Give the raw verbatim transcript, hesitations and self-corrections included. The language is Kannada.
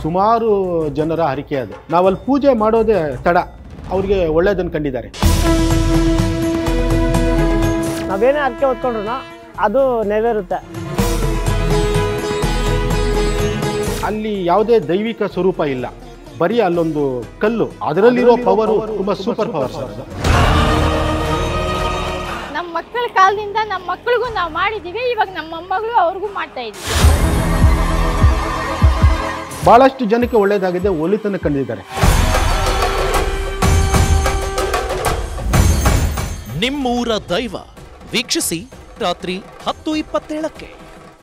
ಸುಮಾರು ಜನರ ಹರಿಕೆ ಅದು. ನಾವಲ್ಲಿ ಪೂಜೆ ಮಾಡೋದೇ ತಡ, ಅವ್ರಿಗೆ ಒಳ್ಳೇದನ್ನು ಕಂಡಿದ್ದಾರೆ. ನಾವೇನೇ ಹರಕೆ ಹೊತ್ಕೊಂಡ್ರು ಅದು ನೆರವೇರುತ್ತೆ. ಅಲ್ಲಿ ಯಾವುದೇ ದೈವಿಕ ಸ್ವರೂಪ ಇಲ್ಲ, ಬರೀ ಅಲ್ಲೊಂದು ಕಲ್ಲು, ಅದರಲ್ಲಿರೋ ಪವರು ತುಂಬ ಸೂಪರ್ ಪವರ್ ಸರ್. ನಮ್ಮ ಮಕ್ಕಳ ಕಾಲದಿಂದ ನಮ್ಮ ಮಕ್ಕಳಿಗೂ ನಾವು ಮಾಡಿದ್ದೀವಿ, ಇವಾಗ ನಮ್ಮ ಮೊಮ್ಮಗಳು ಅವ್ರಿಗೂ ಮಾಡ್ತಾ ಇದ್ದೀವಿ. ಬಹಳಷ್ಟು ಜನಕ್ಕೆ ಒಳ್ಳೆಯದಾಗಿದೆ, ಒಲಿತನ ಕಂಡಿದ್ದಾರೆ. ನಿಮ್ಮೂರ ದೈವ ವೀಕ್ಷಿಸಿ ರಾತ್ರಿ ಹತ್ತು ಇಪ್ಪತ್ತೇಳಕ್ಕೆ.